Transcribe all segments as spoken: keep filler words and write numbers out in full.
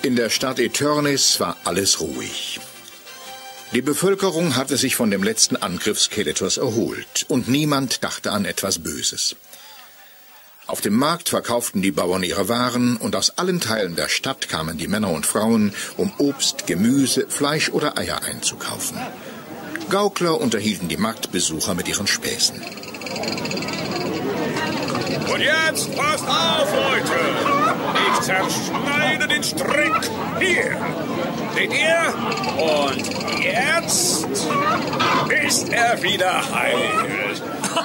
In der Stadt Eternis war alles ruhig. Die Bevölkerung hatte sich von dem letzten Angriff Skeletors erholt und niemand dachte an etwas Böses. Auf dem Markt verkauften die Bauern ihre Waren und aus allen Teilen der Stadt kamen die Männer und Frauen, um Obst, Gemüse, Fleisch oder Eier einzukaufen. Gaukler unterhielten die Marktbesucher mit ihren Späßen. Und jetzt passt auf, Leute! Ich zerschneide den Strick. Hier. Seht ihr? Und jetzt ist er wieder heil.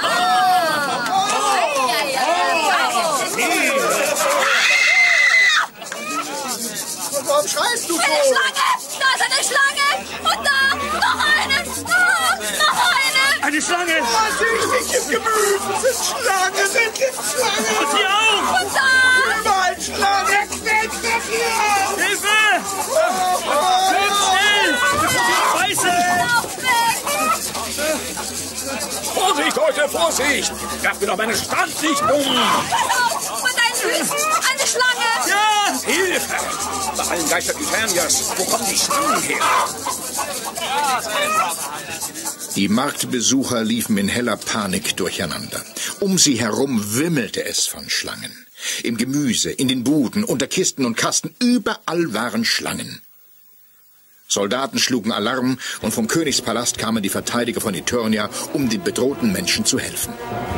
Warum schreist du so? Eine Schlange! Da ist eine Schlange! Und da! Noch eine! Da! Noch eine! Eine Schlange! Vorsichtig, im Gemüse sind Schlangen! Sind Giftschlangen! Und hier auch! Und da! Überall Schlangen! Weg, weg, weg hier! Hilfe! Schön schnell! Das sind die Weiße! Lauf weg! Vorsicht, Leute, Vorsicht! Werft mir doch meine Standlicht um! Pass auf! Und ein Füßen! Eine Schlange! Ja! Hilfe! Bei allen Geistern Eternias, wo kommen die Schlangen her? Die Marktbesucher liefen in heller Panik durcheinander. Um sie herum wimmelte es von Schlangen. Im Gemüse, in den Buden, unter Kisten und Kasten, überall waren Schlangen. Soldaten schlugen Alarm und vom Königspalast kamen die Verteidiger von Eternia, um den bedrohten Menschen zu helfen.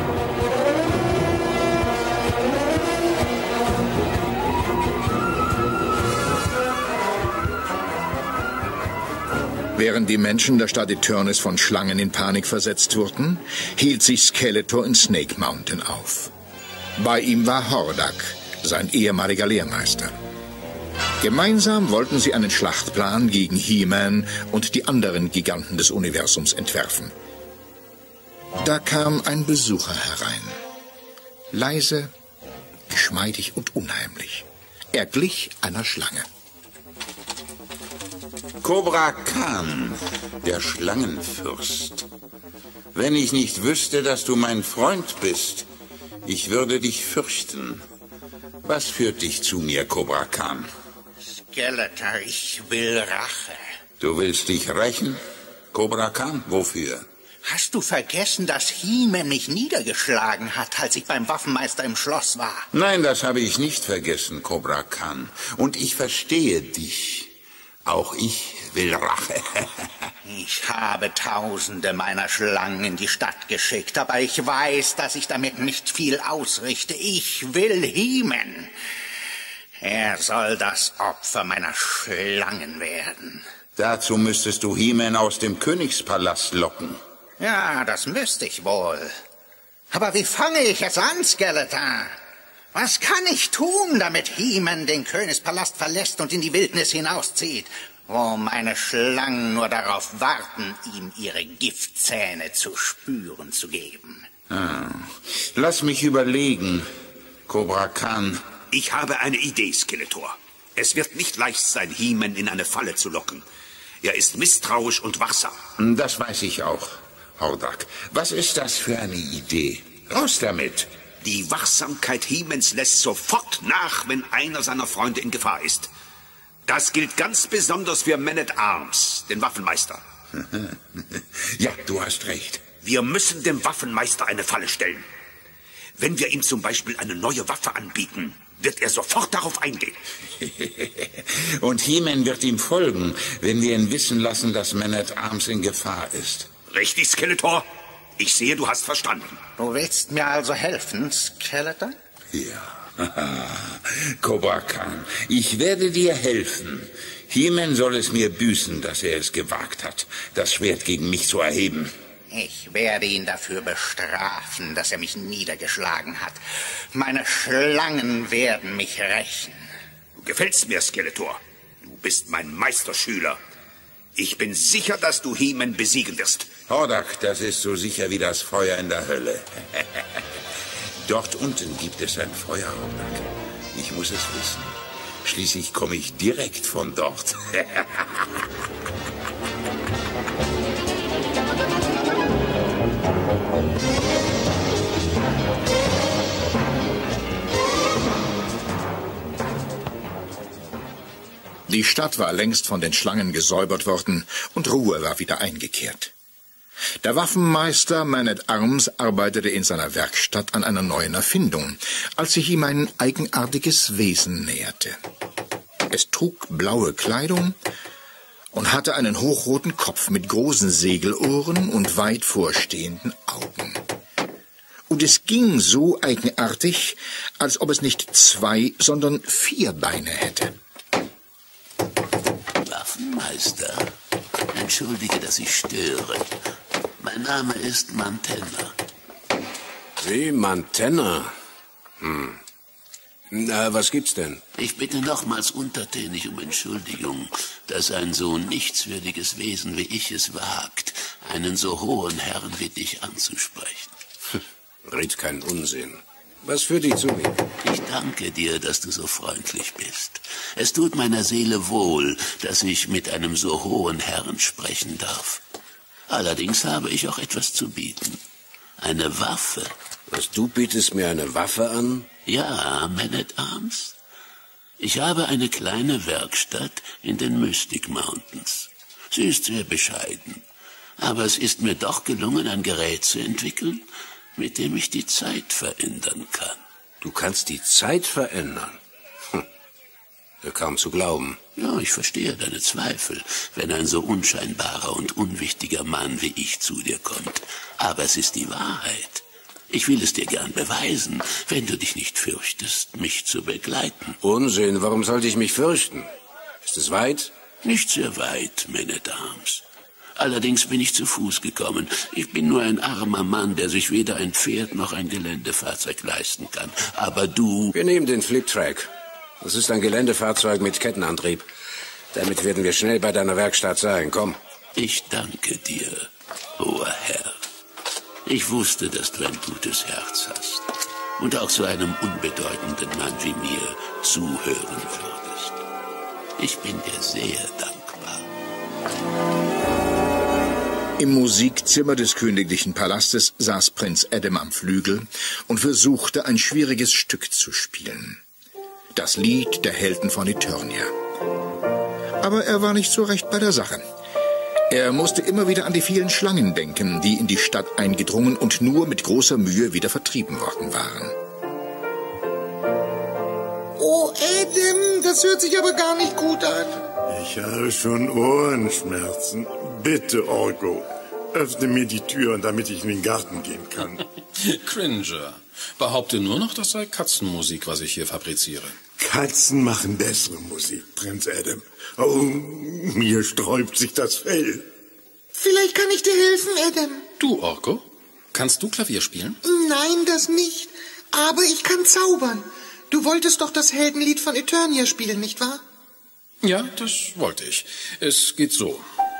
Während die Menschen der Stadt Eternis von Schlangen in Panik versetzt wurden, hielt sich Skeletor in Snake Mountain auf. Bei ihm war Hordak, sein ehemaliger Lehrmeister. Gemeinsam wollten sie einen Schlachtplan gegen He-Man und die anderen Giganten des Universums entwerfen. Da kam ein Besucher herein. Leise, geschmeidig und unheimlich. Er glich einer Schlange. Kobra Khan, der Schlangenfürst. Wenn ich nicht wüsste, dass du mein Freund bist, ich würde dich fürchten. Was führt dich zu mir, Kobra Khan? Skeletor, ich will Rache. Du willst dich rächen? Kobra Khan, wofür? Hast du vergessen, dass He-Man mich niedergeschlagen hat, als ich beim Waffenmeister im Schloss war? Nein, das habe ich nicht vergessen, Kobra Khan. Und ich verstehe dich. Auch ich will Rache. Ich habe Tausende meiner Schlangen in die Stadt geschickt, aber ich weiß, dass ich damit nicht viel ausrichte. Ich will He-Man. Er soll das Opfer meiner Schlangen werden. Dazu müsstest du He-Man aus dem Königspalast locken. Ja, das müsste ich wohl. Aber wie fange ich es an, Skeletor? Was kann ich tun, damit He-Man den Königspalast verlässt und in die Wildnis hinauszieht, wo meine Schlangen nur darauf warten, ihm ihre Giftzähne zu spüren zu geben? Ah. Lass mich überlegen, Kobra Khan. Ich habe eine Idee, Skeletor. Es wird nicht leicht sein, He-Man in eine Falle zu locken. Er ist misstrauisch und wachsam. Das weiß ich auch, Hordak. Was ist das für eine Idee? Raus damit! Die Wachsamkeit He-Mans lässt sofort nach, wenn einer seiner Freunde in Gefahr ist. Das gilt ganz besonders für Man-at-Arms, den Waffenmeister. Ja, du hast recht. Wir müssen dem Waffenmeister eine Falle stellen. Wenn wir ihm zum Beispiel eine neue Waffe anbieten, wird er sofort darauf eingehen. Und He-Man wird ihm folgen, wenn wir ihn wissen lassen, dass Man-at-Arms in Gefahr ist. Richtig, Skeletor? Ich sehe, du hast verstanden. Du willst mir also helfen, Skeletor? Ja. Kobra Khan, ich werde dir helfen. He-Man soll es mir büßen, dass er es gewagt hat, das Schwert gegen mich zu erheben. Ich werde ihn dafür bestrafen, dass er mich niedergeschlagen hat. Meine Schlangen werden mich rächen. Du gefällst mir, Skeletor. Du bist mein Meisterschüler. Ich bin sicher, dass du He-Man besiegen wirst. Hordak, das ist so sicher wie das Feuer in der Hölle. Dort unten gibt es ein Feuer, Hordak. Ich muss es wissen. Schließlich komme ich direkt von dort. Die Stadt war längst von den Schlangen gesäubert worden und Ruhe war wieder eingekehrt. Der Waffenmeister Man-at-Arms arbeitete in seiner Werkstatt an einer neuen Erfindung, als sich ihm ein eigenartiges Wesen näherte. Es trug blaue Kleidung und hatte einen hochroten Kopf mit großen Segelohren und weit vorstehenden Augen. Und es ging so eigenartig, als ob es nicht zwei, sondern vier Beine hätte. Waffenmeister, entschuldige, dass ich störe. Mein Name ist Mantenna. Wie, Mantenna? Hm. Na, was gibt's denn? Ich bitte nochmals untertänig um Entschuldigung, dass ein so nichtswürdiges Wesen wie ich es wagt, einen so hohen Herrn wie dich anzusprechen. Red keinen Unsinn. Was führt dich zu mir? Ich danke dir, dass du so freundlich bist. Es tut meiner Seele wohl, dass ich mit einem so hohen Herrn sprechen darf. Allerdings habe ich auch etwas zu bieten. Eine Waffe. Was, du bietest mir eine Waffe an? Ja, Man-at-Arms. Ich habe eine kleine Werkstatt in den Mystic Mountains. Sie ist sehr bescheiden. Aber es ist mir doch gelungen, ein Gerät zu entwickeln, mit dem ich die Zeit verändern kann. Du kannst die Zeit verändern? Hm. Ja, kaum zu glauben. Ja, ich verstehe deine Zweifel, wenn ein so unscheinbarer und unwichtiger Mann wie ich zu dir kommt. Aber es ist die Wahrheit. Ich will es dir gern beweisen, wenn du dich nicht fürchtest, mich zu begleiten. Unsinn, warum sollte ich mich fürchten? Ist es weit? Nicht sehr weit, Man-at-Arms. Allerdings bin ich zu Fuß gekommen. Ich bin nur ein armer Mann, der sich weder ein Pferd noch ein Geländefahrzeug leisten kann. Aber du... Wir nehmen den Fliptrack. Das ist ein Geländefahrzeug mit Kettenantrieb. Damit werden wir schnell bei deiner Werkstatt sein. Komm. Ich danke dir, hoher Herr. Ich wusste, dass du ein gutes Herz hast und auch so einem unbedeutenden Mann wie mir zuhören würdest. Ich bin dir sehr dankbar. Im Musikzimmer des königlichen Palastes saß Prinz Adam am Flügel und versuchte, ein schwieriges Stück zu spielen. Das Lied der Helden von Eternia. Aber er war nicht so recht bei der Sache. Er musste immer wieder an die vielen Schlangen denken, die in die Stadt eingedrungen und nur mit großer Mühe wieder vertrieben worden waren. Oh, Adam, das hört sich aber gar nicht gut an. Ich habe schon Ohrenschmerzen. Bitte, Orko, öffne mir die Türen, damit ich in den Garten gehen kann. Cringer, behaupte nur noch, das sei Katzenmusik, was ich hier fabriziere. Katzen machen bessere Musik, Prinz Adam. Oh, mir sträubt sich das Fell. Vielleicht kann ich dir helfen, Adam. Du, Orko? Kannst du Klavier spielen? Nein, das nicht. Aber ich kann zaubern. Du wolltest doch das Heldenlied von Eternia spielen, nicht wahr? Ja, das wollte ich. Es geht so.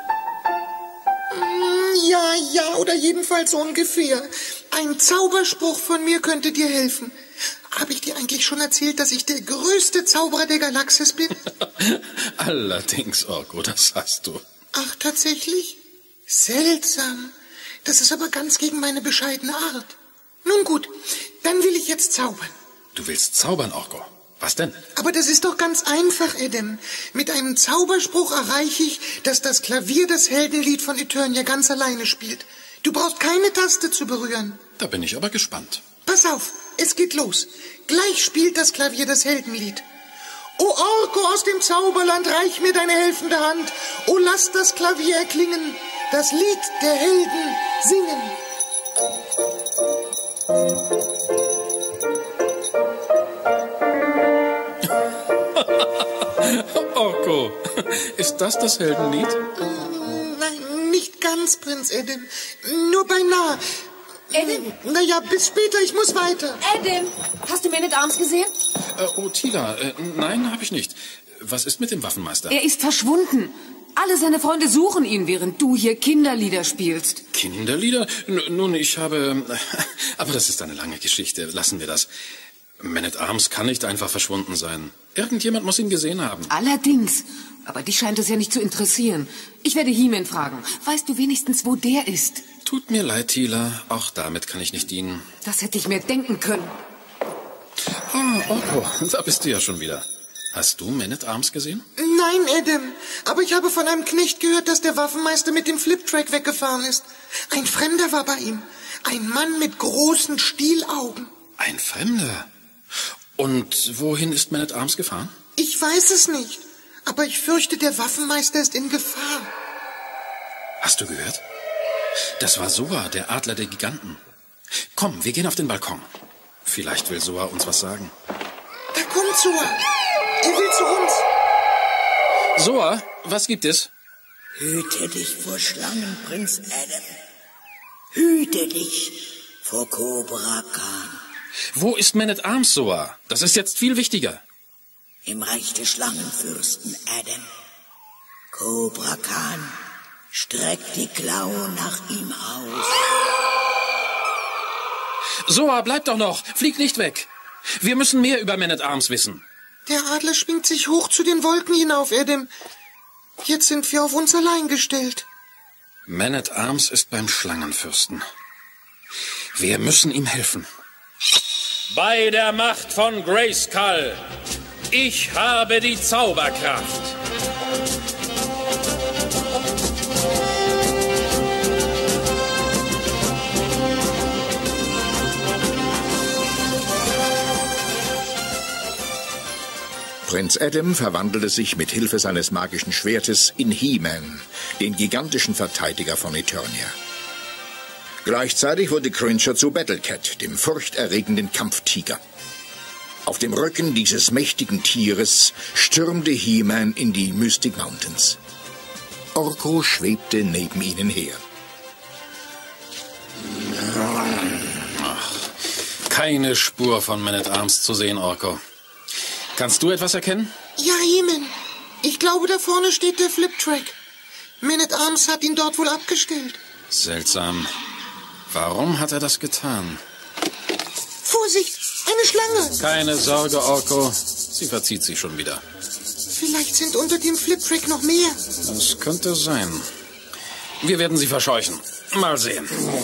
Ja, ja, oder jedenfalls so ungefähr. Ein Zauberspruch von mir könnte dir helfen. Habe ich dir eigentlich schon erzählt, dass ich der größte Zauberer der Galaxis bin? Allerdings, Orko, das hast du. Ach, tatsächlich? Seltsam. Das ist aber ganz gegen meine bescheidene Art. Nun gut, dann will ich jetzt zaubern. Du willst zaubern, Orko? Was denn? Aber das ist doch ganz einfach, Adam. Mit einem Zauberspruch erreiche ich, dass das Klavier das Heldenlied von Eternia ganz alleine spielt. Du brauchst keine Taste zu berühren. Da bin ich aber gespannt. Pass auf, es geht los. Gleich spielt das Klavier das Heldenlied. O Orko aus dem Zauberland, reich mir deine helfende Hand. O lass das Klavier erklingen, das Lied der Helden singen. Orko, ist das das Heldenlied? Nein, nicht ganz, Prinz Adam. Nur beinahe. Adam? Naja, bis später, ich muss weiter. Adam, hast du Man-at-Arms gesehen? Äh, oh, Tila, äh, nein, habe ich nicht. Was ist mit dem Waffenmeister? Er ist verschwunden. Alle seine Freunde suchen ihn, während du hier Kinderlieder spielst. Kinderlieder? N nun, ich habe... Aber das ist eine lange Geschichte. Lassen wir das. Man-at-Arms kann nicht einfach verschwunden sein. Irgendjemand muss ihn gesehen haben. Allerdings. Aber dich scheint es ja nicht zu interessieren. Ich werde He-Man fragen. Weißt du wenigstens, wo der ist? Tut mir leid, Tila. Auch damit kann ich nicht dienen. Das hätte ich mir denken können. Ah, Orko, da bist du ja schon wieder. Hast du Man-at-Arms gesehen? Nein, Adam. Aber ich habe von einem Knecht gehört, dass der Waffenmeister mit dem Fliptrack weggefahren ist. Ein Fremder war bei ihm. Ein Mann mit großen Stielaugen. Ein Fremder? Und wohin ist Man-at-Arms gefahren? Ich weiß es nicht. Aber ich fürchte, der Waffenmeister ist in Gefahr. Hast du gehört? Das war Soa, der Adler der Giganten. Komm, wir gehen auf den Balkon. Vielleicht will Soa uns was sagen. Da kommt Soa. Er will zu uns. Soa, was gibt es? Hüte dich vor Schlangen, Prinz Adam. Hüte dich vor Cobra Khan. Wo ist Man-at-Arms, Soa? Das ist jetzt viel wichtiger. Im Reich des Schlangenfürsten Adam. Cobra Khan streckt die Klaue nach ihm aus. Soa, bleib doch noch. Flieg nicht weg. Wir müssen mehr über Man-at-Arms wissen. Der Adler schwingt sich hoch zu den Wolken hinauf, Adam. Jetzt sind wir auf uns allein gestellt. Man-at-Arms ist beim Schlangenfürsten. Wir müssen ihm helfen. Bei der Macht von Grayskull. Ich habe die Zauberkraft. Prinz Adam verwandelte sich mit Hilfe seines magischen Schwertes in He-Man, den gigantischen Verteidiger von Eternia. Gleichzeitig wurde Cringer zu Battlecat, dem furchterregenden Kampftiger. Auf dem Rücken dieses mächtigen Tieres stürmte He-Man in die Mystic Mountains. Orko schwebte neben ihnen her. Ach, keine Spur von Man-at-Arms zu sehen, Orko. Kannst du etwas erkennen? Ja, He-Man. Ich glaube, da vorne steht der Fliptrack. Man-at-Arms hat ihn dort wohl abgestellt. Seltsam. Warum hat er das getan? Vorsicht, eine Schlange. Keine Sorge, Orko. Sie verzieht sich schon wieder. Vielleicht sind unter dem Fliptrack noch mehr. Das könnte sein. Wir werden sie verscheuchen. Mal sehen.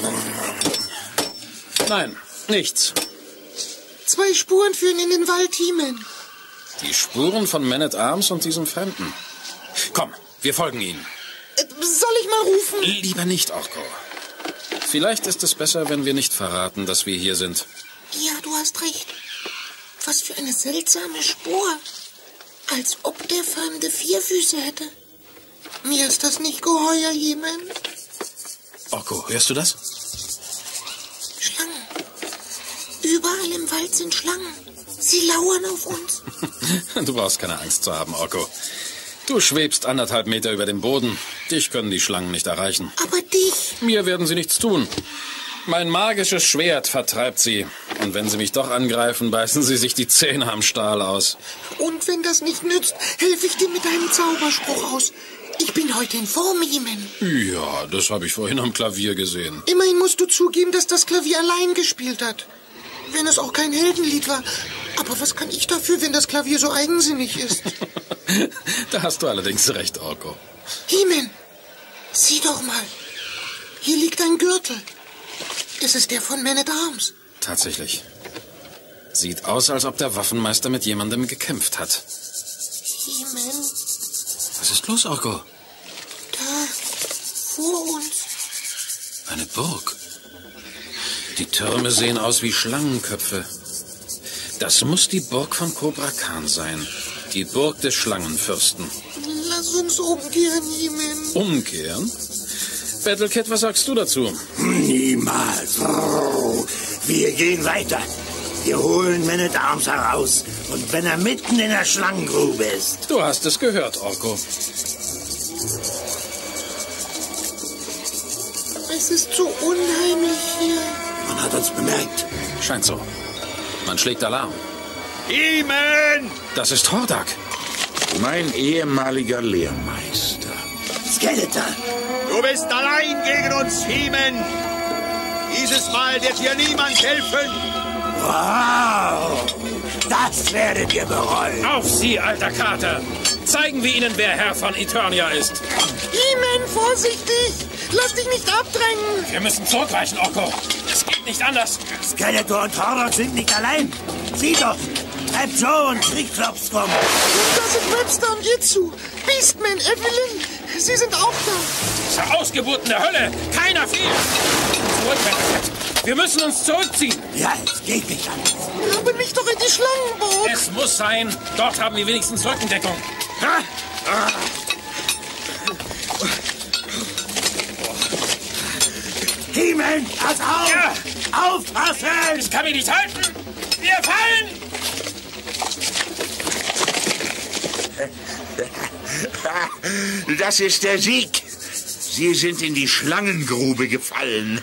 Nein, nichts. Zwei Spuren führen in den Wald, He-Man. Die Spuren von Man-at-Arms und diesem Fremden. Komm, wir folgen ihnen. Soll ich mal rufen? Lieber nicht, Orko. Vielleicht ist es besser, wenn wir nicht verraten, dass wir hier sind. Ja, du hast recht. Was für eine seltsame Spur. Als ob der Fremde vier Füße hätte. Mir ist das nicht geheuer, He-Man. Orko, hörst du das? Schlangen. Überall im Wald sind Schlangen. Sie lauern auf uns. Du brauchst keine Angst zu haben, Orko. Du schwebst anderthalb Meter über dem Boden. Dich können die Schlangen nicht erreichen. Aber dich? Mir werden sie nichts tun. Mein magisches Schwert vertreibt sie. Und wenn sie mich doch angreifen, beißen sie sich die Zähne am Stahl aus. Und wenn das nicht nützt, helfe ich dir mit einem Zauberspruch aus. Ich bin heute in Form, He-Man. Ja, das habe ich vorhin am Klavier gesehen. Immerhin musst du zugeben, dass das Klavier allein gespielt hat. Wenn es auch kein Heldenlied war. Aber was kann ich dafür, wenn das Klavier so eigensinnig ist? Da hast du allerdings recht, Orko. He-Man, sieh doch mal. Hier liegt ein Gürtel. Es ist der von Man-at-Arms. Tatsächlich. Sieht aus, als ob der Waffenmeister mit jemandem gekämpft hat. He-Man. Was ist los, Orko? Da, vor uns. Eine Burg. Die Türme sehen aus wie Schlangenköpfe. Das muss die Burg von Cobra Khan sein. Die Burg des Schlangenfürsten. Lass uns umkehren, He-Man. Umkehren? Battlecat, was sagst du dazu? Niemals. Wir gehen weiter. Wir holen Man-at-Arms heraus. Und wenn er mitten in der Schlangengrube ist. Du hast es gehört, Orko. Es ist so unheimlich hier. Man hat uns bemerkt. Scheint so. Man schlägt Alarm. He-Man! Das ist Hordak. Mein ehemaliger Lehrmeister. Skeletor! Du bist allein gegen uns, He-Man! Dieses Mal wird dir niemand helfen! Wow! Das werdet ihr bereuen! Auf Sie, alter Kater! Zeigen wir Ihnen, wer Herr von Eternia ist! He-Man, vorsichtig! Lass dich nicht abdrängen! Wir müssen zurückweichen, Orko! Es geht nicht anders! Skeletor und Hordak sind nicht allein! Sieh doch! Bleibt schon, Kriegklops kommen. Da sind Webster und Jitsu. Beastman, Evelyn, sie sind auch da. Diese Ausgeburten der Hölle! Keiner fehlt! Zurück, Battlcat! Wir müssen uns zurückziehen! Ja, es geht nicht anders. Labe mich doch in die Schlangenburg! Es muss sein. Dort haben wir wenigstens Rückendeckung. Ha? Ah. He-Man, pass auf! Ja. Aufpassen! Ich kann mich nicht halten! Wir fallen! Das ist der Sieg. Sie sind in die Schlangengrube gefallen.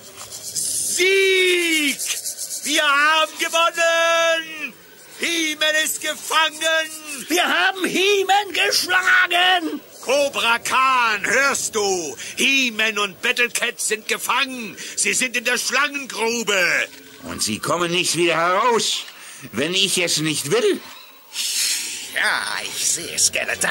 Sieg! Wir haben gewonnen! He-Man ist gefangen! Wir haben He-Man geschlagen! Cobra Khan, hörst du? He-Man und Battlecat sind gefangen. Sie sind in der Schlangengrube. Und sie kommen nicht wieder heraus, wenn ich es nicht will. Ja, ich sehe, Skeletor.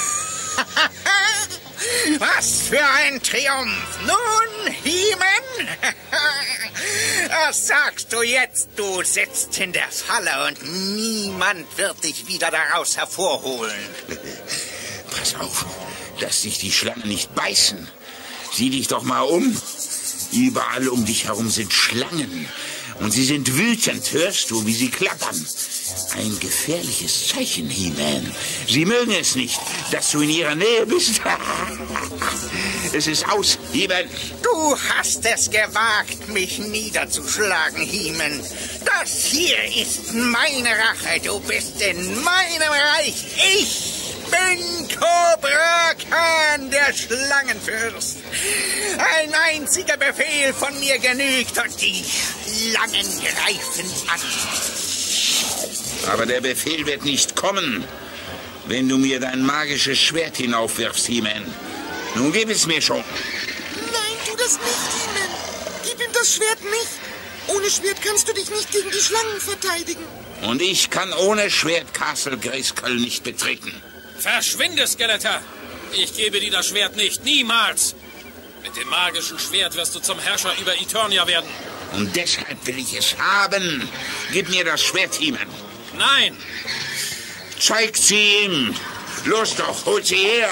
Was für ein Triumph! Nun, He-Man? Was sagst du jetzt? Du sitzt in der Falle und niemand wird dich wieder daraus hervorholen. Pass auf, dass dich die Schlangen nicht beißen. Sieh dich doch mal um. Überall um dich herum sind Schlangen. Und sie sind wütend, hörst du, wie sie klappern. Ein gefährliches Zeichen, He-Man. Sie mögen es nicht, dass du in ihrer Nähe bist. Es ist aus, He-Man. Du hast es gewagt, mich niederzuschlagen, He-Man. Das hier ist meine Rache. Du bist in meinem Reich. Ich bin Cobra Khan, der Schlangenfürst. Ein einziger Befehl von mir genügt und die Schlangen greifen an. Aber der Befehl wird nicht kommen, wenn du mir dein magisches Schwert hinaufwirfst, He-Man. Nun gib es mir schon. Nein, tu das nicht, He-Man. Gib ihm das Schwert nicht. Ohne Schwert kannst du dich nicht gegen die Schlangen verteidigen. Und ich kann ohne Schwert Castle Grayskull nicht betreten. Verschwinde, Skeletor! Ich gebe dir das Schwert nicht, niemals! Mit dem magischen Schwert wirst du zum Herrscher über Eternia werden. Und deshalb will ich es haben. Gib mir das Schwert, He-Man. Nein! Zeigt sie ihm! Los doch, holt sie her!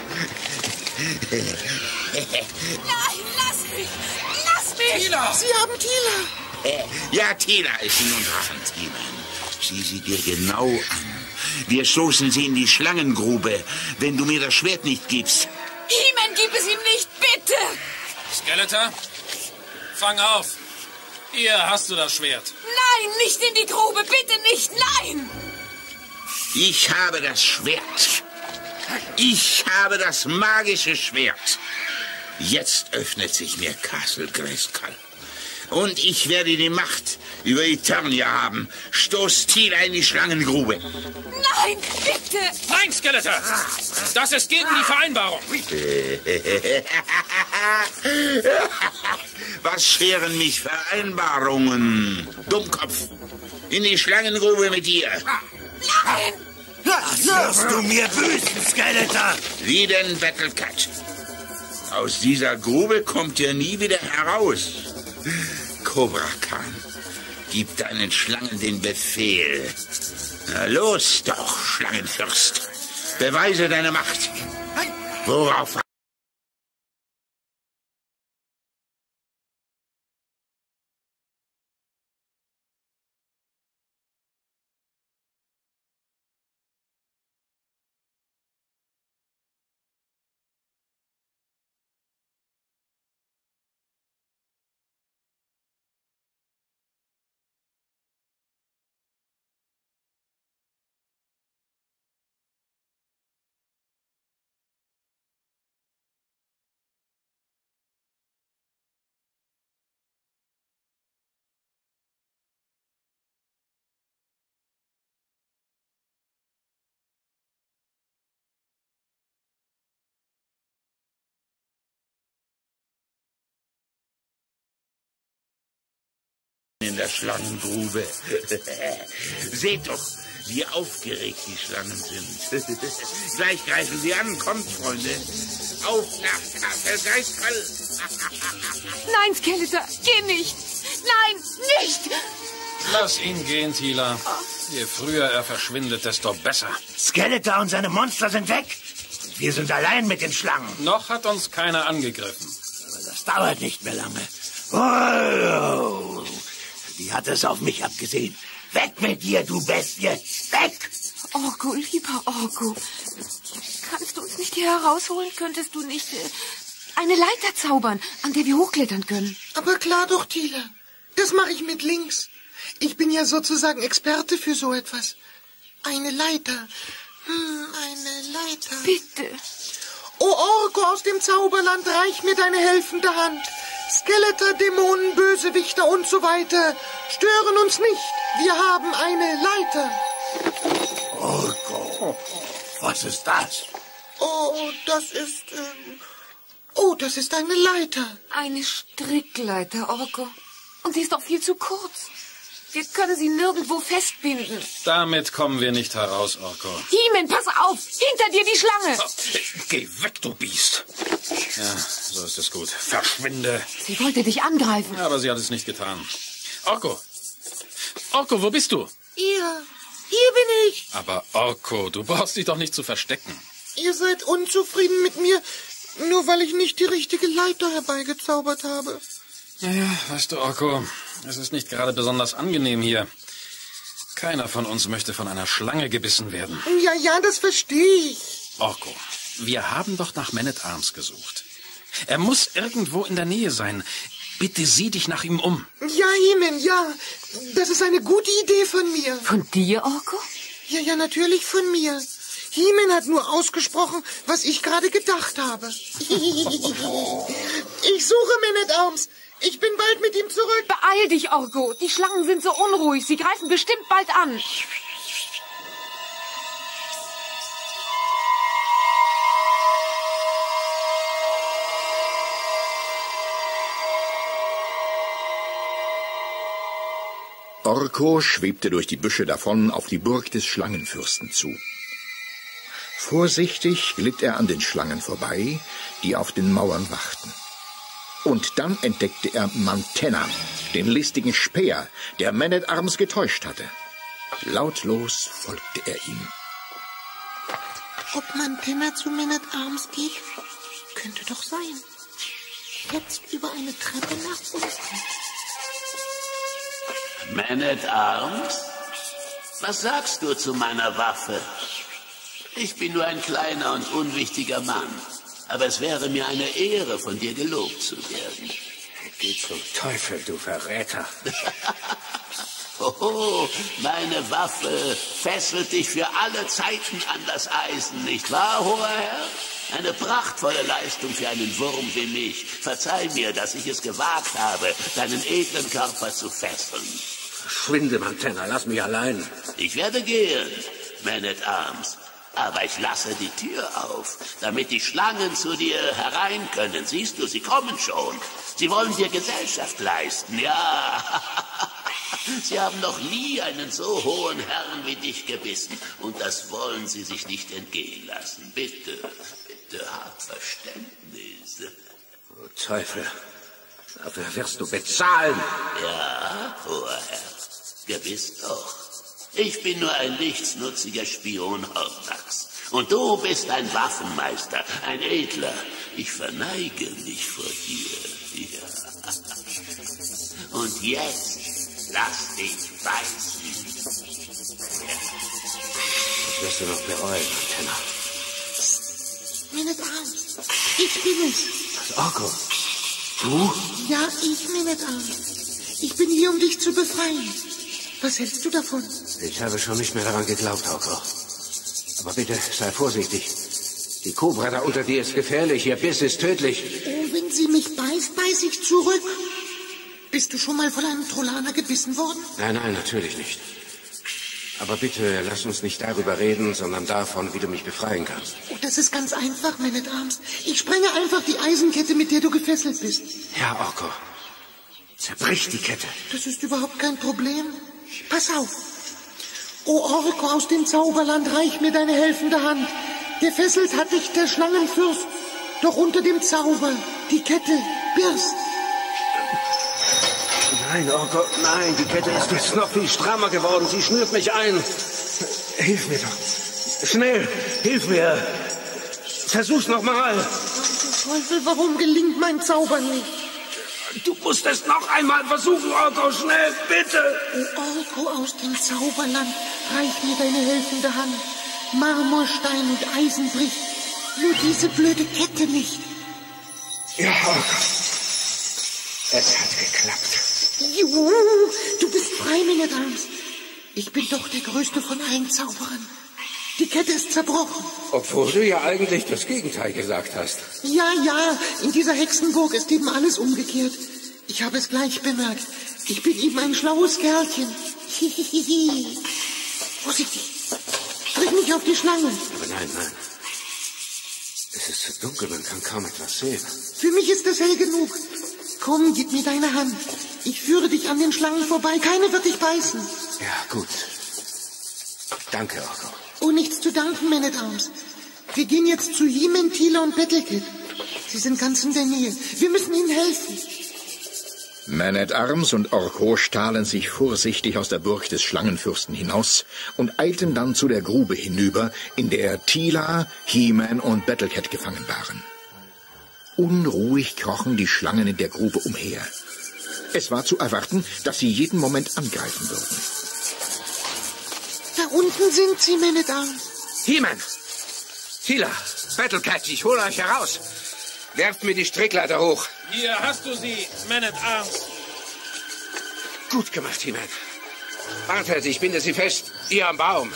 Nein, lass mich! Lass mich! Teela! Sie haben Teela! Ja, Teela ist in unserer Hand, He-Man. Sieh sie dir genau an. Wir stoßen sie in die Schlangengrube, wenn du mir das Schwert nicht gibst. He-Man, gib es ihm nicht, bitte! Skeletor, fang auf. Hier hast du das Schwert. Nein, nicht in die Grube, bitte nicht, nein! Ich habe das Schwert. Ich habe das magische Schwert. Jetzt öffnet sich mir Castle Grayskull. Und ich werde die Macht über Eternia haben. Stoß Teela in die Schlangengrube. Nein, bitte! Nein, Skeletor! Das ist gegen die Vereinbarung. Was scheren mich Vereinbarungen? Dummkopf. In die Schlangengrube mit dir. Nein! Das wirst du mir büßen, Skeletor! Wie denn, Battlecat? Aus dieser Grube kommt ihr nie wieder heraus. Cobra Khan, gib deinen Schlangen den Befehl. Na los doch, Schlangenfürst. Beweise deine Macht. Worauf... in der Schlangengrube. Seht doch, wie aufgeregt die Schlangen sind. Gleich greifen sie an. Kommt, Freunde. Auf nach Castle Grayskull. Nein, Skeletor, geh nicht. Nein, nicht. Lass ihn gehen, Tila. Je früher er verschwindet, desto besser. Skeletor und seine Monster sind weg. Und wir sind allein mit den Schlangen. Noch hat uns keiner angegriffen. Aber das dauert nicht mehr lange. Oh, die hat es auf mich abgesehen. Weg mit dir, du Bestie! Weg! Orko, lieber Orko. Kannst du uns nicht hier herausholen? Könntest du nicht äh, eine Leiter zaubern, an der wir hochklettern können? Aber klar doch, Tila. Das mache ich mit links. Ich bin ja sozusagen Experte für so etwas. Eine Leiter. Hm, eine Leiter. Bitte. O Orko aus dem Zauberland, reich mir deine helfende Hand. Skeletor, Dämonen, Bösewichter und so weiter stören uns nicht. Wir haben eine Leiter. Orko, was ist das? Oh, das ist... Ähm, oh, das ist eine Leiter. Eine Strickleiter, Orko. Und sie ist doch viel zu kurz. Wir können sie nirgendwo festbinden. Damit kommen wir nicht heraus, Orko. He-Man, pass auf! Hinter dir die Schlange! Oh, geh weg, du Biest. Ja, so ist es gut. Verschwinde. Sie wollte dich angreifen. Aber sie hat es nicht getan. Orko. Orko, wo bist du? Hier. Hier bin ich. Aber Orko, du brauchst dich doch nicht zu verstecken. Ihr seid unzufrieden mit mir, nur weil ich nicht die richtige Leiter herbeigezaubert habe. Naja, weißt du, Orko, es ist nicht gerade besonders angenehm hier. Keiner von uns möchte von einer Schlange gebissen werden. Ja, ja, das verstehe ich. Orko, wir haben doch nach Man at Arms gesucht. Er muss irgendwo in der Nähe sein. Bitte sieh dich nach ihm um. Ja, He-Man, ja. Das ist eine gute Idee von mir. Von dir, Orko? Ja, ja, natürlich von mir. He-Man hat nur ausgesprochen, was ich gerade gedacht habe. Ich suche Man at Arms. Ich bin bald mit ihm zurück. Beeil dich, Orko. Die Schlangen sind so unruhig. Sie greifen bestimmt bald an. Orko schwebte durch die Büsche davon auf die Burg des Schlangenfürsten zu. Vorsichtig glitt er an den Schlangen vorbei, die auf den Mauern wachten. Und dann entdeckte er Mantenna, den listigen Späher, der Man at Arms getäuscht hatte. Lautlos folgte er ihm. Ob Mantenna zu Man at Arms geht? Könnte doch sein. Jetzt über eine Treppe nach unten. Man at Arms? Was sagst du zu meiner Waffe? Ich bin nur ein kleiner und unwichtiger Mann. Aber es wäre mir eine Ehre, von dir gelobt zu werden. Geh zum Teufel, du Verräter. Oh, meine Waffe fesselt dich für alle Zeiten an das Eisen, nicht wahr, hoher Herr? Eine prachtvolle Leistung für einen Wurm wie mich. Verzeih mir, dass ich es gewagt habe, deinen edlen Körper zu fesseln. Verschwinde, Mantenna, lass mich allein. Ich werde gehen, Man at Arms. Aber ich lasse die Tür auf, damit die Schlangen zu dir herein können. Siehst du, sie kommen schon. Sie wollen dir Gesellschaft leisten, ja. Sie haben noch nie einen so hohen Herrn wie dich gebissen. Und das wollen sie sich nicht entgehen lassen. Bitte, bitte, hab Verständnis. Oh, Teufel, dafür wirst du bezahlen. Ja, hoher Herr, gewiss doch. Ich bin nur ein nichtsnutziger Spion Hordax. Und du bist ein Waffenmeister, ein Edler. Ich verneige mich vor dir. Ja. Und jetzt lass dich beißen. Das wirst du noch bereuen, Mantenna. Man at Arms. Ich bin es. Was, Orko? Du? Ja, ich, Man at Arms. Ich bin hier, um dich zu befreien. Was hältst du davon? Ich habe schon nicht mehr daran geglaubt, Orko. Aber bitte, sei vorsichtig. Die Kobra da unter dir ist gefährlich. Ihr Biss ist tödlich. Oh, wenn sie mich beißt, beiß ich zurück. Bist du schon mal von einem Trollaner gebissen worden? Nein, nein, natürlich nicht. Aber bitte, lass uns nicht darüber reden, sondern davon, wie du mich befreien kannst. Oh, das ist ganz einfach, Man at Arms. Ich sprenge einfach die Eisenkette, mit der du gefesselt bist. Ja, Orko. Zerbrich die Kette. Das ist überhaupt kein Problem. Pass auf. O Orko aus dem Zauberland, reich mir deine helfende Hand. Gefesselt hat dich der Schlangenfürst, doch unter dem Zauber die Kette birst. Nein, Orko, nein, die Kette ist jetzt noch viel strammer geworden. Sie schnürt mich ein. Hilf mir doch. Schnell, hilf mir. Versuch's noch mal. Teufel, warum gelingt mein Zauber nicht? Du musst es noch einmal versuchen, Orko, schnell, bitte. O Orko aus dem Zauberland, reich mir deine helfende Hand. Marmorstein und Eisen bricht, nur diese blöde Kette nicht. Ja, Orko. Es hat geklappt. Juhu, du bist frei, Men-at-Arms. Ich bin doch der größte von allen Zauberern. Die Kette ist zerbrochen. Obwohl du ja eigentlich das Gegenteil gesagt hast. Ja, ja, in dieser Hexenburg ist eben alles umgekehrt. Ich habe es gleich bemerkt. Ich bin eben ein schlaues Kerlchen. Hihihihi. Vorsichtig. Drück mich auf die Schlange. Aber nein, nein. Es ist zu dunkel, man kann kaum etwas sehen. Für mich ist es hell genug. Komm, gib mir deine Hand. Ich führe dich an den Schlangen vorbei. Keine wird dich beißen. Ja, gut. Danke, Orko. Oh, nichts zu danken, Men-at-Arms. Wir gehen jetzt zu He-Man, Teela und Battle-Kid. Sie sind ganz in der Nähe. Wir müssen ihnen helfen. Man-at-Arms und Orko stahlen sich vorsichtig aus der Burg des Schlangenfürsten hinaus und eilten dann zu der Grube hinüber, in der Teela, He-Man und Battle-Cat gefangen waren. Unruhig krochen die Schlangen in der Grube umher. Es war zu erwarten, dass sie jeden Moment angreifen würden. Da unten sind sie, Men-at-Arms. He-Man! Teela! Battle-Cat, ich hole euch heraus. Werft mir die Strickleiter hoch. Hier hast du sie, Man-at-Arms. Gut gemacht, He-Man. Wartet, ich binde sie fest. Ihr am Baum.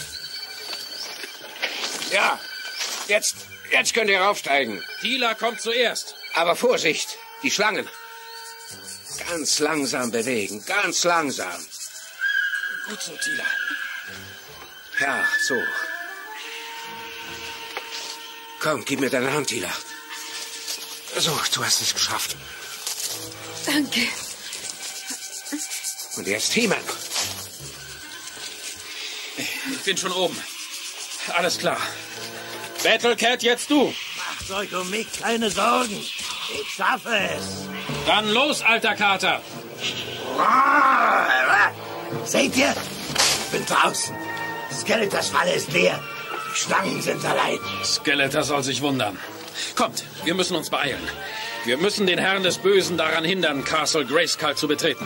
Ja, jetzt, jetzt könnt ihr raufsteigen. Teela kommt zuerst. Aber Vorsicht, die Schlangen. Ganz langsam bewegen, ganz langsam. Gut so, Teela. Ja, so. Komm, gib mir deine Hand, Teela. So, du hast es geschafft. Danke. Und jetzt He-Man. Ich bin schon oben. Alles klar. Battle-Cat, jetzt du. Macht euch um mich keine Sorgen. Ich schaffe es. Dann los, alter Kater. Seht ihr? Ich bin draußen. Skeletors Falle ist leer. Die Schlangen sind allein. Skeletor soll sich wundern. Kommt, wir müssen uns beeilen. Wir müssen den Herrn des Bösen daran hindern, Castle Grayskull zu betreten.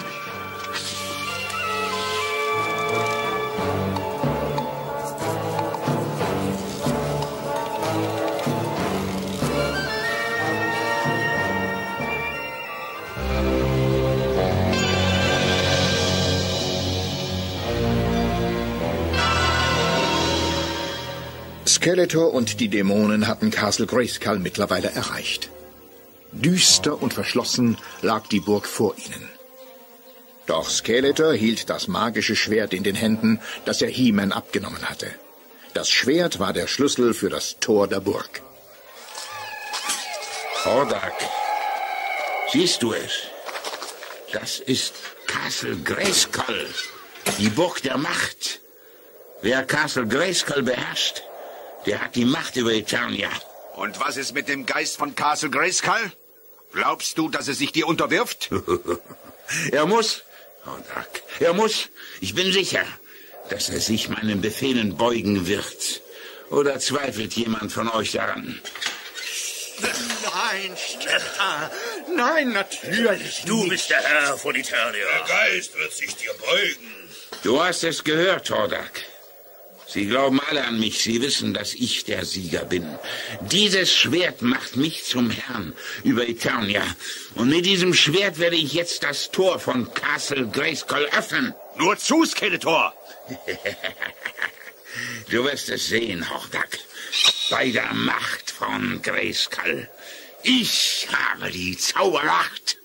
Skeletor und die Dämonen hatten Castle Grayskull mittlerweile erreicht. Düster und verschlossen lag die Burg vor ihnen. Doch Skeletor hielt das magische Schwert in den Händen, das er He-Man abgenommen hatte. Das Schwert war der Schlüssel für das Tor der Burg. Hordak, siehst du es? Das ist Castle Grayskull, die Burg der Macht. Wer Castle Grayskull beherrscht, der hat die Macht über Eternia. Und was ist mit dem Geist von Castle Grayskull? Glaubst du, dass er sich dir unterwirft? Er muss, Hordak, er muss. Ich bin sicher, dass er sich meinen Befehlen beugen wird. Oder zweifelt jemand von euch daran? Nein, Schlechter. Nein, natürlich Du nicht. bist der Herr von Eternia. Der Geist wird sich dir beugen. Du hast es gehört, Hordak. Sie glauben alle an mich. Sie wissen, dass ich der Sieger bin. Dieses Schwert macht mich zum Herrn über Eternia. Und mit diesem Schwert werde ich jetzt das Tor von Castle Grayskull öffnen. Nur zu, Skeletor! Du wirst es sehen, Hordak. Bei der Macht von Grayskull. Ich habe die Zaubermacht.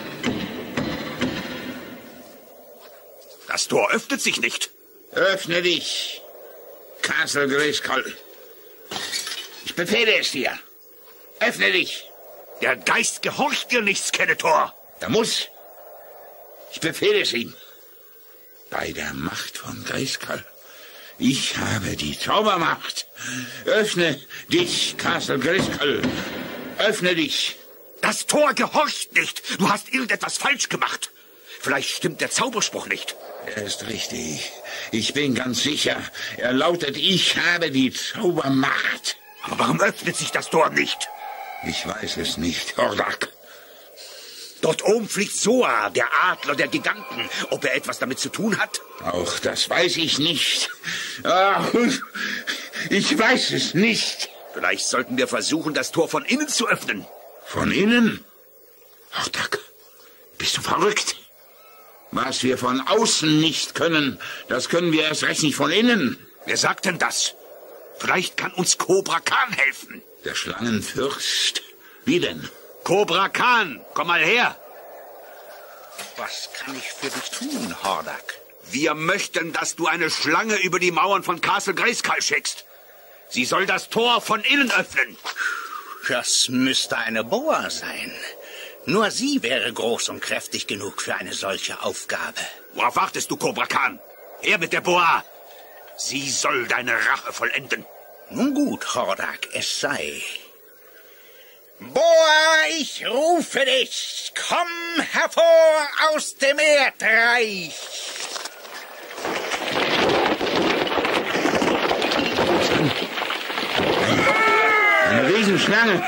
Das Tor öffnet sich nicht. Öffne dich, Castle Grayskull. Ich befehle es dir. Öffne dich. Der Geist gehorcht dir nicht, Skeletor. Er muss. Ich befehle es ihm. Bei der Macht von Grayskull. Ich habe die Zaubermacht. Öffne dich, Castle Grayskull. Öffne dich. Das Tor gehorcht nicht. Du hast irgendetwas falsch gemacht. Vielleicht stimmt der Zauberspruch nicht. Er ist richtig. Ich bin ganz sicher. Er lautet, ich habe die Zaubermacht. Aber warum öffnet sich das Tor nicht? Ich weiß es nicht, Hordak. Dort oben fliegt Soa, der Adler der Giganten. Ob er etwas damit zu tun hat? Auch das weiß ich nicht. Ach, ich weiß es nicht. Vielleicht sollten wir versuchen, das Tor von innen zu öffnen. Von innen? Hordak, bist du verrückt? Was wir von außen nicht können, das können wir erst recht nicht von innen. Wer sagt denn das? Vielleicht kann uns Kobra Khan helfen. Der Schlangenfürst? Wie denn? Kobra Khan, komm mal her. Was kann ich für dich tun, Hordak? Wir möchten, dass du eine Schlange über die Mauern von Castle Grayskull schickst. Sie soll das Tor von innen öffnen. Das müsste eine Boa sein. Nur sie wäre groß und kräftig genug für eine solche Aufgabe. Worauf wartest du, Kobra Khan? Her mit der Boa. Sie soll deine Rache vollenden. Nun gut, Hordak, es sei. Boa, ich rufe dich. Komm hervor aus dem Erdreich. Eine Riesenschlange.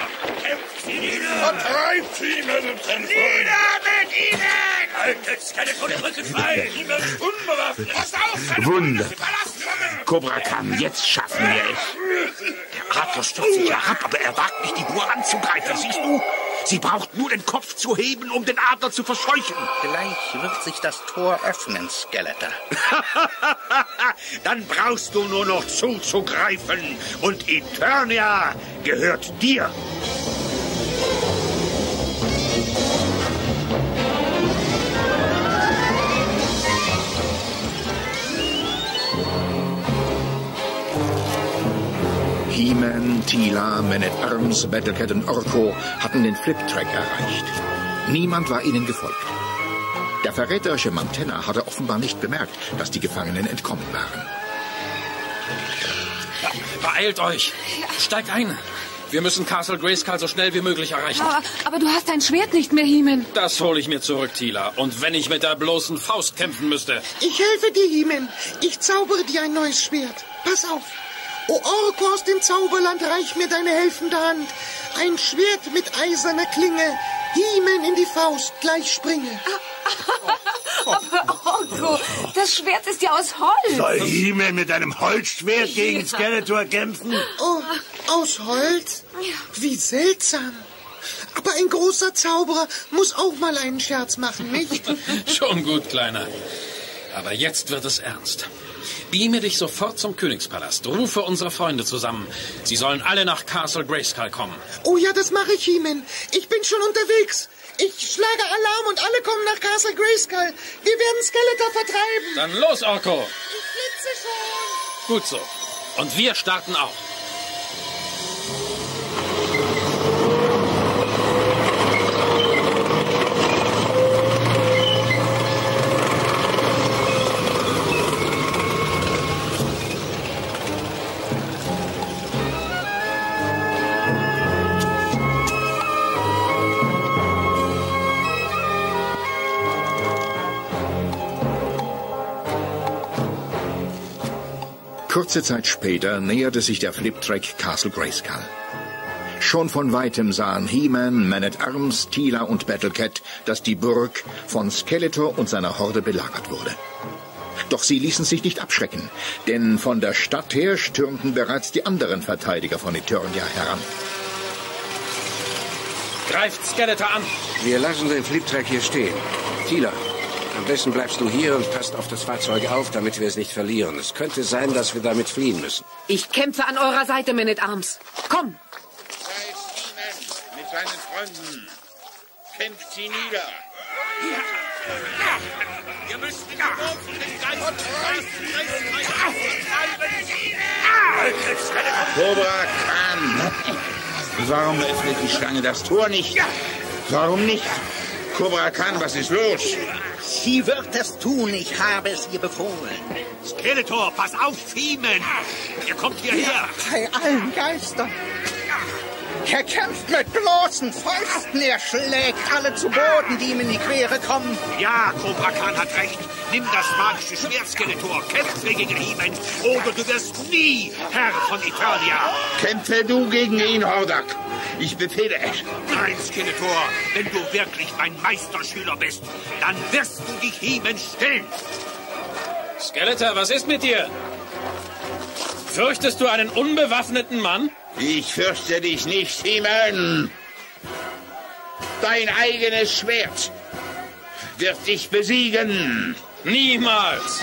Vertreibt sie, meine Freunde! Nieder mit ihnen! Altes Skeleton, drücke frei! Niemand unbewaffnet! Passt auf! Wunder. Kobra Khan, jetzt schaffen wir es. Der Adler stürzt sich herab, aber er wagt nicht, die Boa anzugreifen, siehst du? Sie braucht nur den Kopf zu heben, um den Adler zu verscheuchen. Gleich wird sich das Tor öffnen, Skeletor. Dann brauchst du nur noch zuzugreifen. Und Eternia gehört dir. He-Man, Teela, Man-at-Arms, Battlecat und Orko hatten den Flip-Track erreicht. Niemand war ihnen gefolgt. Der verräterische Mantenna hatte offenbar nicht bemerkt, dass die Gefangenen entkommen waren. Beeilt euch! Steigt ein! Wir müssen Castle Grayskull so schnell wie möglich erreichen. Aber, aber du hast dein Schwert nicht mehr, He-Man. Das hole ich mir zurück, Teela. Und wenn ich mit der bloßen Faust kämpfen müsste. Ich helfe dir, He-Man. Ich zaubere dir ein neues Schwert. Pass auf. O Orko aus dem Zauberland, reich mir deine helfende Hand. Ein Schwert mit eiserner Klinge. He-Man in die Faust, gleich springe. Aber Orko, das Schwert ist ja aus Holz. Soll He-Man mit einem Holzschwert gegen Skeletor kämpfen? Oh, aus Holz? Wie seltsam. Aber ein großer Zauberer muss auch mal einen Scherz machen, nicht? Schon gut, Kleiner. Aber jetzt wird es ernst. Beame dich sofort zum Königspalast. Rufe unsere Freunde zusammen. Sie sollen alle nach Castle Grayskull kommen. Oh ja, das mache ich, He-Man. Ich bin schon unterwegs. Ich schlage Alarm und alle kommen nach Castle Grayskull. Wir werden Skeletor vertreiben. Dann los, Orko. Ich flitze schon. Gut so. Und wir starten auch. Kurze Zeit später näherte sich der Flip-Track Castle Grayskull. Schon von Weitem sahen He-Man, Man-at-Arms, Teela und Battlecat, dass die Burg von Skeletor und seiner Horde belagert wurde. Doch sie ließen sich nicht abschrecken, denn von der Stadt her stürmten bereits die anderen Verteidiger von Eternia heran. Greift Skeletor an! Wir lassen den Flip-Track hier stehen. Teela, am besten bleibst du hier und passt auf das Fahrzeug auf, damit wir es nicht verlieren. Es könnte sein, dass wir damit fliehen müssen. Ich kämpfe an eurer Seite, Man-at-Arms. Komm! Seid He-Man mit seinen Freunden. Kämpft sie nieder. Wir müssen den Wurf des Geistes Kobra Khan. Warum öffnet die Schlange das Tor nicht? Warum nicht? Kobra Khan, was ist los? Sie wird es tun, ich habe es ihr befohlen. Skeletor, pass auf, He-Man! Er kommt hierher! Bei allen Geistern! Er kämpft mit bloßen Fäusten. Er schlägt alle zu Boden, die ihm in die Quere kommen. Ja, Cobra Khan hat recht. Nimm das magische Schwert, Skeletor. Kämpfe gegen He-Man, oder du wirst nie Herr von Eternia. Kämpfe du gegen ihn, Hordak. Ich befehle es. Nein, Skeletor, wenn du wirklich mein Meisterschüler bist, dann wirst du dich He-Man stellen. Skeletor, was ist mit dir? Fürchtest du einen unbewaffneten Mann? Ich fürchte dich nicht, He-Man. Dein eigenes Schwert wird dich besiegen. Niemals.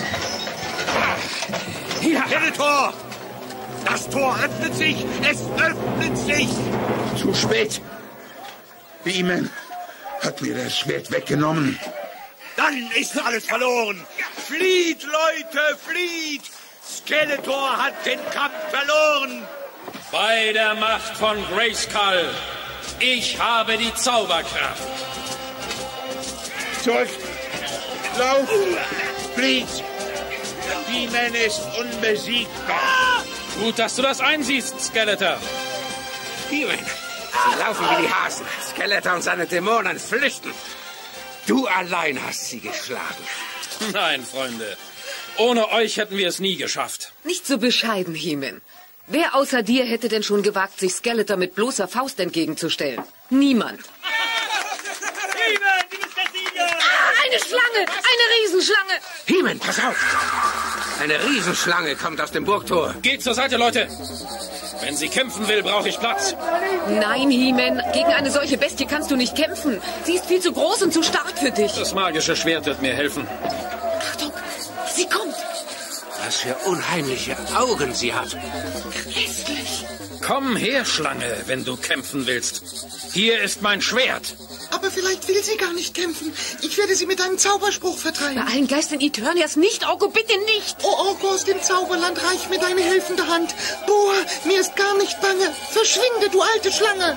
Ja, Skeletor! Das Tor öffnet sich! Es öffnet sich! Zu spät. He-Man hat mir das Schwert weggenommen. Dann ist alles verloren. Flieht, Leute, flieht! Skeletor hat den Kampf verloren. Bei der Macht von Grayskull. Ich habe die Zauberkraft. Zurück. Lauf. Flieht. He-Man ist unbesiegbar. Gut, dass du das einsiehst, Skeletor. He-Man, sie laufen wie die Hasen. Skeletor und seine Dämonen flüchten. Du allein hast sie geschlagen. Nein, Freunde. Ohne euch hätten wir es nie geschafft. Nicht so bescheiden, He-Man. Wer außer dir hätte denn schon gewagt, sich Skeletor mit bloßer Faust entgegenzustellen? Niemand. He-Man, du bist der Sieger! Ah, eine Schlange! Eine Riesenschlange! He-Man, pass auf! Eine Riesenschlange kommt aus dem Burgtor. Geht zur Seite, Leute! Wenn sie kämpfen will, brauche ich Platz. Nein, He-Man, gegen eine solche Bestie kannst du nicht kämpfen. Sie ist viel zu groß und zu stark für dich. Das magische Schwert wird mir helfen. Achtung, sie kommt. Was für unheimliche Augen sie hat. Grässlich. Komm her, Schlange, wenn du kämpfen willst. Hier ist mein Schwert. Aber vielleicht will sie gar nicht kämpfen. Ich werde sie mit einem Zauberspruch vertreiben. Bei allen Geistern Eternias nicht, Orko, bitte nicht. Oh, Orko aus dem Zauberland, reich mir deine helfende Hand. Boa, mir ist gar nicht bange. Verschwinde, du alte Schlange.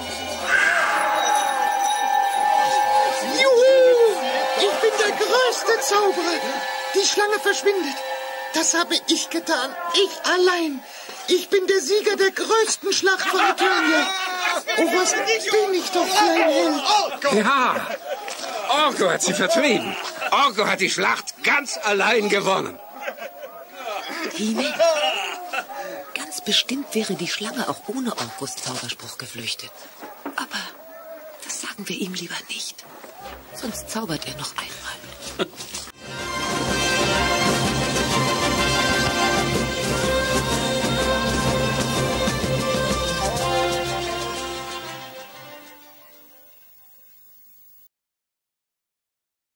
Juhu! Ich bin der größte Zauberer. Die Schlange verschwindet. Das habe ich getan. Ich allein. Ich bin der Sieger der größten Schlacht von Eternia. Oh, was bin ich doch für ein Held. Ja, Orko hat sie vertrieben. Orko hat die Schlacht ganz allein gewonnen. He-Man, ganz bestimmt wäre die Schlange auch ohne Orkos Zauberspruch geflüchtet. Aber das sagen wir ihm lieber nicht. Sonst zaubert er noch einmal.